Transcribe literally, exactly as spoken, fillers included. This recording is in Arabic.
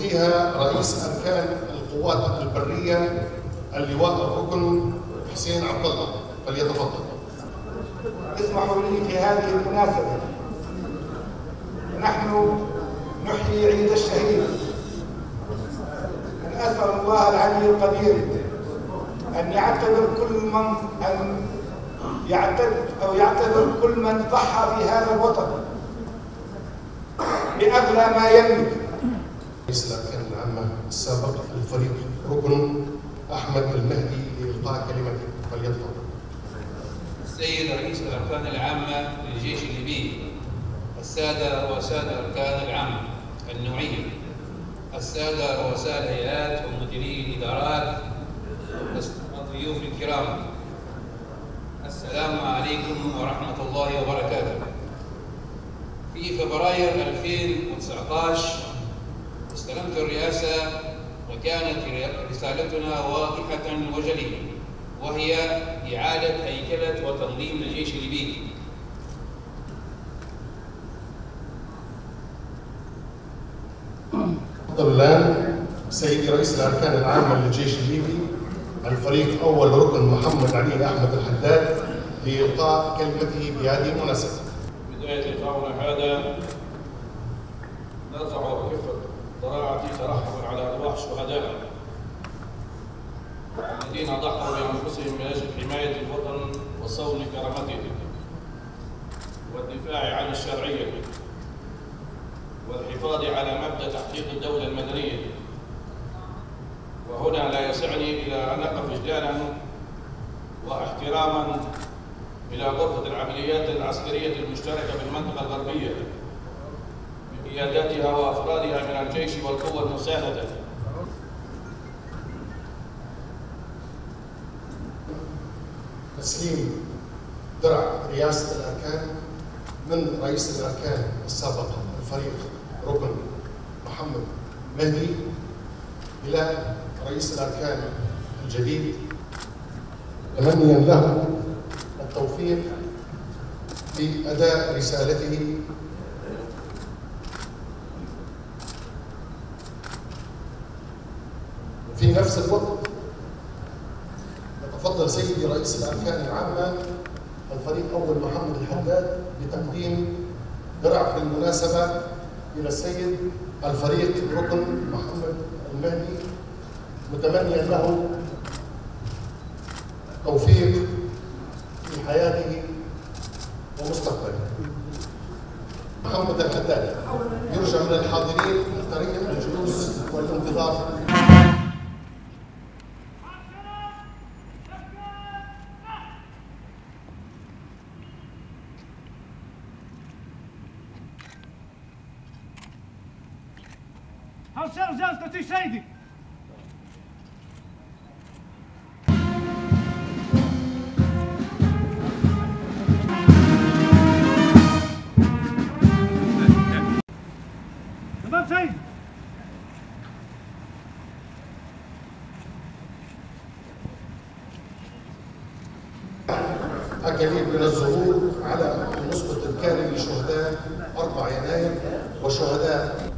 فيها رئيس أركان القوات البرية اللواء الركن حسين عبد الله، فليتفضل. اسمحوا لي في هذه المناسبة نحن نحيي عيد الشهيد، أن أسأل الله العلي القدير أن يعتبر كل من أن يعتبر أو يعتبر كل من ضحى في هذا الوطن بأغلى ما يملك. رئيس الأركان العامة السابق الفريق ركن أحمد المهدي لإلقاء كلمته، فليتفضل. السيد رئيس الأركان العامة للجيش الليبي، السادة رؤساء الأركان العامة النوعية، السادة رؤساء الهيئات ومديري الإدارات، الضيوف الكرام، السلام عليكم ورحمة الله وبركاته. في فبراير ألفين وتسعة عشر استلمت الرئاسة، وكانت رسالتنا واضحة وجلية، وهي إعادة هيكلة وتنظيم الجيش الليبي. تفضل الآن سيدي رئيس الأركان العامة للجيش الليبي الفريق أول ركن محمد علي أحمد الحداد لإلقاء كلمته بهذه المناسبة. بداية لقاؤنا هذا نرفع بكافة ضراعة ترحما على أرواح شهدائنا الذين ضحوا بأنفسهم من أجل حماية الوطن وصون كرامته والدفاع عن الشرعية والحفاظ على مبدأ تحقيق الدولة المدنية. وهنا لا يسعني إلى أن أقف إجلالا واحتراما إلى غرفة العمليات العسكرية المشتركة بالمنطقة الغربية بقياداتها وأفرادها من الجيش والقوة المساندة. تسليم درع رئاسة الأركان من رئيس الأركان السابق الفريق ركن محمد مهدي إلى رئيس الأركان الجديد، تمنيا له التوفيق في أداء رسالته في نفس الوقت. يتفضل سيدي رئيس الأركان العامة الفريق أول محمد الحداد بتقديم درع بالمناسبة إلى السيد الفريق ركن محمد المهدي، متمنيا له توفيق في حياته ومستقبله. محمد الحداد يرجى من الحاضرين طريق الجلوس والانتظار. Housezelf zelfs dat is zeker. تمام سيد. الجديد من الظهور على النصف الكامل لشهداء أربعة يناير وشهداء